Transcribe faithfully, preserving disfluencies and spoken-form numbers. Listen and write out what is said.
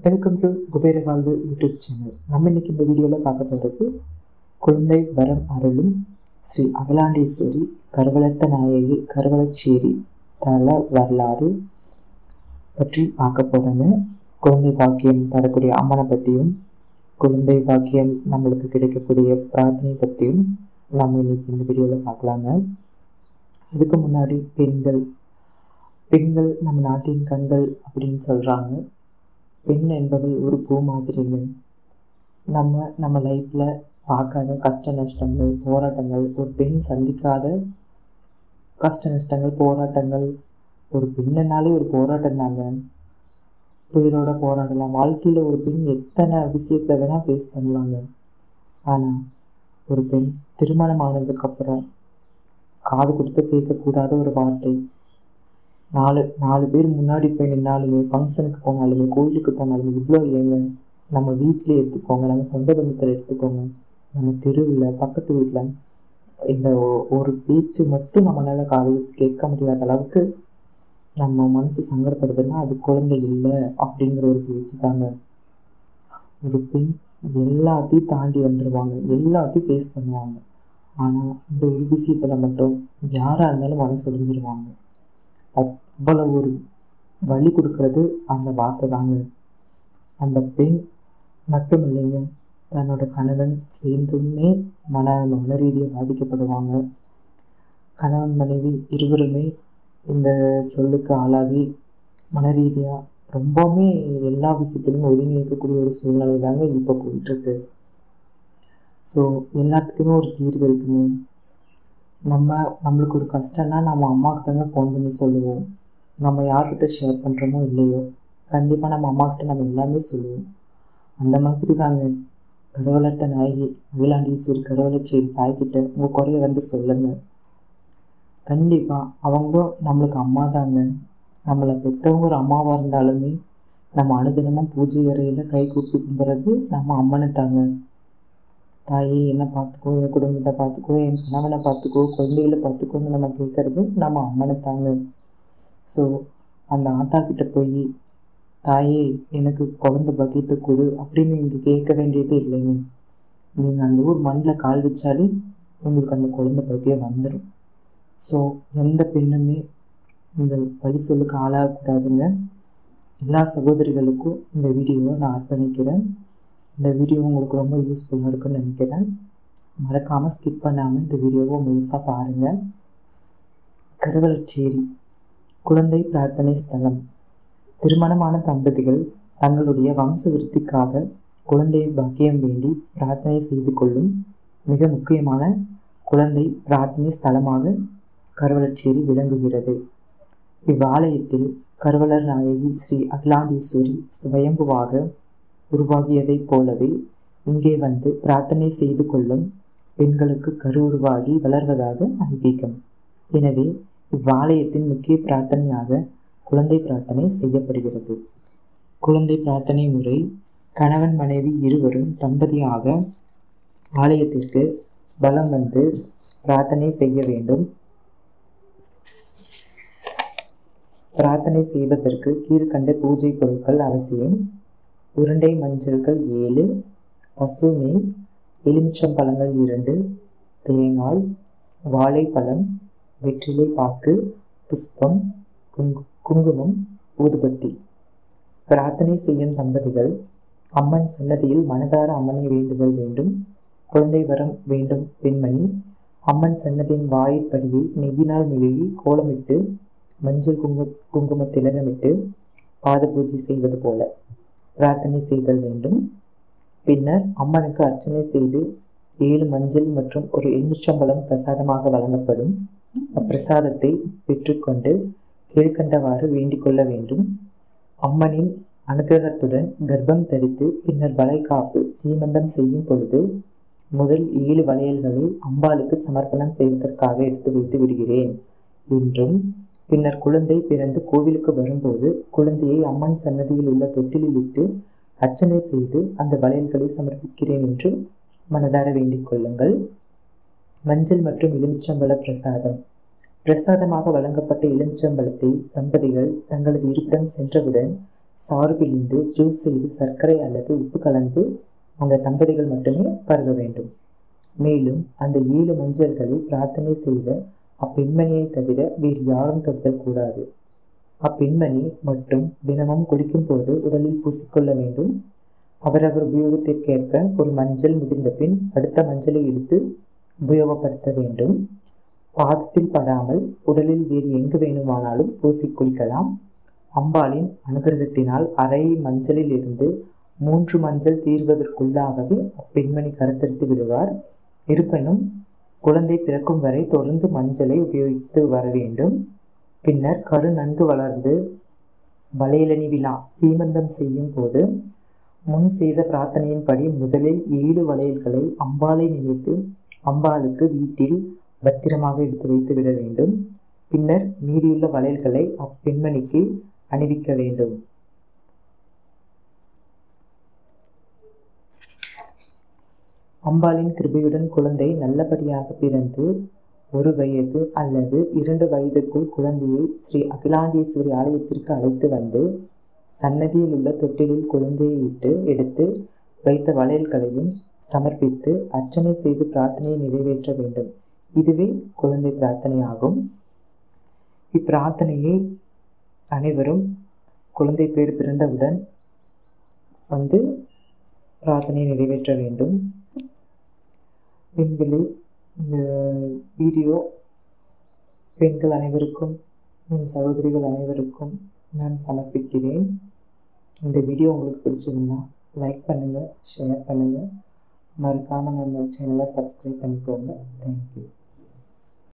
Welcome to Kubera வாழ்வு YouTube channel. நம்ம இன்னைக்கு இந்த வீடியோவில் பார்க்க போகிறது குழந்தை வரம் அருளும் ஸ்ரீ அகலாண்டீஸ்வரி கருவளர்த்த நாயகி கருவளச்சேரி தல வரலாறு பற்றி பார்க்க போகிறோங்க. குழந்தை பாக்கியம் தரக்கூடிய அம்மனை பற்றியும் குழந்தை பாக்கியம் நம்மளுக்கு கிடைக்கக்கூடிய பிரார்த்தனை பற்றியும் நம்ம இன்னைக்கு இந்த வீடியோவில் பார்க்கலாங்க. அதுக்கு முன்னாடி பெண்கள் பெண்கள் நம்ம நாட்டின் கண்கள் அப்படின்னு சொல்கிறாங்க. பெண் என்பவள் ஒரு பூ மாதிரிங்க. நம்ம நம்ம லைஃப்பில் பார்க்காத கஷ்ட நஷ்டங்கள் போராட்டங்கள், ஒரு பெண் சந்திக்காத கஷ்ட நஷ்டங்கள் போராட்டங்கள், ஒரு பெண்ணுனாலே ஒரு போராட்டம் தாங்க. உயிரோட போராடலாம். வாழ்க்கையில் ஒரு பெண் எத்தனை விஷயத்தை வேணால் ஃபேஸ் பண்ணுவாங்க. ஆனால் ஒரு பெண் திருமணம் ஆனதுக்கப்புறம் காது கொடுத்து கேட்கக்கூடாத ஒரு வார்த்தை, நாலு நாலு பேர் முன்னாடி போய் நின்னாலுமே, ஃபங்க்ஷனுக்கு போனாலுமே, கோயிலுக்கு போனாலுமே, இவ்வளோ ஏங்க நம்ம வீட்டிலே எடுத்துக்கோங்க, நம்ம சொந்த பந்தத்தில் எடுத்துக்கோங்க, நம்ம தெருவில் பக்கத்து வீட்டில் இந்த ஒரு பேச்சு மட்டும் நம்மளால் காது கொடுத்து கேட்க முடியாத அளவுக்கு நம்ம மனசு சங்கடப்படுதுன்னா அது குழந்தை இல்லை அப்படிங்கிற ஒரு பேச்சு தாங்க. ஒரு பெண் எல்லாத்தையும் தாண்டி வந்துடுவாங்க, எல்லாத்தையும் ஃபேஸ் பண்ணுவாங்க. ஆனால் இந்த ஒரு விஷயத்தில் மட்டும் யாராக இருந்தாலும் மனசு ஒடிஞ்சிருவாங்க. அவ்வளவு ஒரு வலி கொடுக்கறது அந்த வார்த்தை தாங்க. அந்த பெண் மட்டும் இல்லைங்க, தன்னோட கணவன் சேர்ந்துமே மன மன ரீதியாக பாதிக்கப்படுவாங்க. கணவன் மனைவி இருவருமே இந்த சொல்லுக்கு ஆளாகி மன ரீதியாக ரொம்பவுமே எல்லா விஷயத்துலையும் ஒதுங்கி இருக்கக்கூடிய ஒரு சூழ்நிலை தாங்க இப்போ போயிட்டுருக்கு. ஸோ எல்லாத்துக்குமே ஒரு தீர்வு இருக்குங்க. நம்ம நம்மளுக்கு ஒரு கஷ்டம்னா நம்ம அம்மாவுக்கு தாங்க ஃபோன் பண்ணி சொல்லுவோம். நம்ம யார்கிட்ட ஷேர் பண்ணுறோமோ இல்லையோ, கண்டிப்பாக நம்ம அம்மாக்கிட்ட நம்ம எல்லாமே சொல்லுவோம். அந்த மாதிரி தாங்க கருவளர்த்த நாயகி அகிலாண்டீஸ்வரி கருவளச்சேரி தாய்கிட்ட உங்கள் குறைய வந்து சொல்லுங்கள். கண்டிப்பாக அவங்களும் நம்மளுக்கு அம்மா தாங்க. நம்மளை பெற்றவங்க ஒரு அம்மாவாக இருந்தாலுமே நம்ம அனுதினமும் பூஜை அறையில் கை கூப்பி கும்பிட்றது நம்ம அம்மனை தாங்க. தாயே என்னை பார்த்துக்கோ, என் குடும்பத்தை பார்த்துக்கோ, என் கணவனை பார்த்துக்கோ, குழந்தைகளை பார்த்துக்கோன்னு நம்ம கேட்குறது நம்ம அம்மனை தாங்க. ஸோ அந்த ஆத்தா கிட்ட போய் தாயே எனக்கு குழந்தை பக்கியத்தை கொடு அப்படின்னு நீங்கள் கேட்க வேண்டியதே இல்லைங்க. நீங்கள் அந்த ஊர் மண்ணில் கால் வச்சாலே உங்களுக்கு அந்த குழந்தை பக்கியம் வந்துடும். ஸோ எந்த பெண்ணுமே இந்த பழி சொல்லுக்கு ஆளாகக்கூடாதுங்க. எல்லா சகோதரிகளுக்கும் இந்த வீடியோவை நான் அர்ப்பணிக்கிறேன். இந்த வீடியோ உங்களுக்கு ரொம்ப யூஸ்ஃபுல்லாக இருக்குன்னு நினைக்கிறேன். மறக்காமல் ஸ்கிப் பண்ணாமல் இந்த வீடியோவை முழுசாக பாருங்கள். கருவளச்சேரி குழந்தை பிரார்த்தனை ஸ்தலம். திருமணமான தம்பதிகள் தங்களுடைய வம்ச விருத்திக்காக குழந்தை பாக்கியம் வேண்டி பிரார்த்தனை செய்து கொள்ளும் மிக முக்கியமான குழந்தை பிரார்த்தனை ஸ்தலமாக கருவளச்சேரி விளங்குகிறது. இவ்வாலயத்தில் கருவளர் நாயகி ஸ்ரீ அகிலாண்டீஸ்வரி சுயம்புவாக உருவாகியதைப் போலவே இங்கே வந்து பிரார்த்தனை செய்து கொள்ளும் பெண்களுக்கு கரு உருவாகி வளர்வதாக ஐதீகம். எனவே இவ்வாலயத்தின் முக்கிய பிரார்த்தனையாக குழந்தை பிரார்த்தனை செய்யப்படுகிறது. குழந்தை பிரார்த்தனை முறை: கணவன் மனைவி இருவரும் தம்பதியாக ஆலயத்திற்கு வலம் வந்து பிரார்த்தனை செய்ய வேண்டும். பிரார்த்தனை செய்வதற்கு கீழ்கண்ட பூஜை பொருட்கள் அவசியம்: உருண்டை மஞ்சள்கள் ஏழு, பசு நெய், எலுமிச்சம்பழங்கள் இரண்டு, தேங்காய், வாழைப்பழம், வெற்றிலை பாக்கு, புஷ்பம், குங்கு குங்குமம், ஊதுபத்தி. பிரார்த்தனை செய்யும் தம்பதிகள் அம்மன் சன்னதியில் மனதார அம்மனை வேண்டுதல் வேண்டும். குழந்தை வரம் வேண்டும் பெண்மணி அம்மன் சன்னதியின் வாயிற்படியை நெய்யினால் மெழுகி கோலமிட்டு மஞ்சள் குங்கு குங்கும திலகமிட்டு பாத பூஜை செய்வது போல பிரார்த்தனை செய்தல் வேண்டும். பின்னர் அம்மனுக்கு அர்ச்சனை செய்து ஏழு மஞ்சள் மற்றும் ஒரு எலுமிச்சம்பழம் பிரசாதமாக வழங்கப்படும். அப்பிரசாதத்தை பெற்றுக்கொண்டு கீழ்கண்டவாறு வேண்டிக் கொள்ள வேண்டும். அம்மனின் அனுகிரகத்துடன் கர்ப்பம் தரித்து பின்னர் வளைகாப்பு சீமந்தம் செய்யும் பொழுது முதல் ஏழு வளையல்களை அம்பாளுக்கு சமர்ப்பணம் செய்வதற்காக எடுத்து வைத்து விடுகிறேன் என்றும், பின்னர் குழந்தை பிறந்து கோவிலுக்கு வரும்போது குழந்தையை அம்மன் சன்னதியில் உள்ள தொட்டிலில் இட்டு அர்ச்சனை செய்து அந்த வளையல்களை சமர்ப்பிக்கிறேன் என்று மனதார வேண்டிக் கொள்ளுங்கள். மஞ்சள் மற்றும் எலுமிச்சம்பழ பிரசாதம். பிரசாதமாக வழங்கப்பட்ட எலுமிச்சம்பழத்தை தம்பதிகள் தங்களது இருப்பிடம் சென்றவுடன் சாறு பிழிந்து ஜூஸ் செய்து சர்க்கரை அல்லது உப்பு கலந்து அந்த தம்பதிகள் மட்டுமே பருக வேண்டும். மேலும் அந்த ஏழு மஞ்சள்களை பிரார்த்தனை செய்த அப்பெண்மணியை தவிர வேறு யாரும் தொடுதல் கூடாது. அப்பெண்மணி மட்டும் தினமும் குளிக்கும் போது உடலில் பூசிக்கொள்ள வேண்டும். அவரவர் உபயோகத்திற்கேற்ப ஒரு மஞ்சள் முடிந்த பின் அடுத்த மஞ்சளை எடுத்து உபயோகப்படுத்த வேண்டும். பாதத்தில் படாமல் உடலில் வேறு எங்கு வேணுமானாலும் பூசி குளிக்கலாம். அம்பாளின் அனுகிரகத்தினால் அரை மஞ்சளில் இருந்து மூன்று மஞ்சள் தீர்வதற்குள்ளாகவே அப்பெண்மணி கருத்தரித்து விடுவார். இருப்பினும் குழந்தை பிறக்கும் வரை தொடர்ந்து மஞ்சளை உபயோகித்து வர வேண்டும். பின்னர் கரு நன்கு வளர்ந்து வளையலணி விழா சீமந்தம் செய்யும் போது முன் செய்த பிரார்த்தனையின்படி முதலில் ஏழு வளையல்களை அம்பாளை நினைத்து அம்பாளுக்கு வீட்டில் பத்திரமாக எடுத்து வைத்து விட வேண்டும். பின்னர் மீதியுள்ள வளையல்களை அப்பெண்மணிக்கு அணிவிக்க வேண்டும். அம்பாளின் கிருபையுடன் குழந்தை நல்லபடியாக பிறந்து ஒரு வயது அல்லது இரண்டு வயதுக்குள் குழந்தையை ஸ்ரீ அகிலாண்டேஸ்வரி ஆலயத்திற்கு அழைத்து வந்து சன்னதியில் உள்ள தொட்டிலில் குழந்தையை இட்டு எடுத்து வைத்த வளையல்களையும் சமர்ப்பித்து அர்ச்சனை செய்து பிரார்த்தனையை நிறைவேற்ற வேண்டும். இதுவே குழந்தை பிரார்த்தனை ஆகும். இப்பிரார்த்தனையை அனைவரும் குழந்தை பேர் பிறந்தவுடன் வந்து பிரார்த்தனையை நிறைவேற்ற வேண்டும். பெண்களே, இந்த வீடியோ பெண்கள் அனைவருக்கும், என் சகோதரிகள் அனைவருக்கும் நான் சமர்ப்பிக்கிறேன். இந்த வீடியோ உங்களுக்கு பிடிச்சிருந்தா லைக் பண்ணுங்கள், ஷேர் பண்ணுங்கள், மறக்காமல் நம்ம சேனலை சப்ஸ்கிரைப் பண்ணிக்கோங்க. தேங்க்யூ.